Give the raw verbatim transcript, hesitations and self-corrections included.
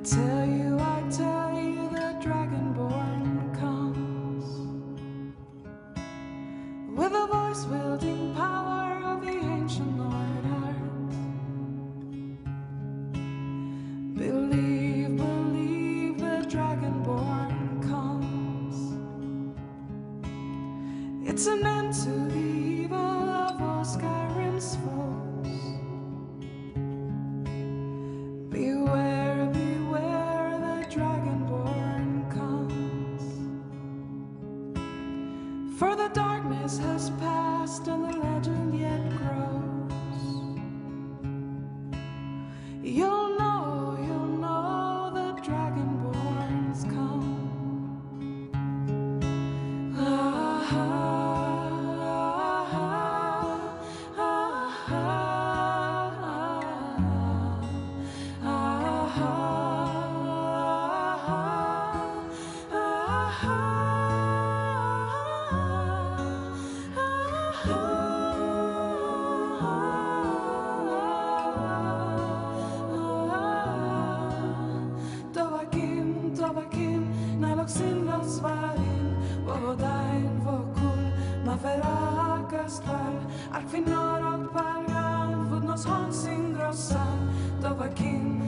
tell you, I tell you, the Dragonborn comes with a voice wielding power of the ancient Lord Earth. Believe, believe, the Dragonborn comes. It's an end to the evil of all Skyrim's foes. Beware, beware, the Dragonborn comes. For the darkness has passed and the legend yet grows. You'll know, you'll know, the Dragonborns come. Ah, ah, ah, ah, Dovahkiin, Dovahkiin, näilok sinnas varin, vodain vokul, ma verakas tal, ark finnorok pargan, vudnos honsin grossan, Dovahkiin,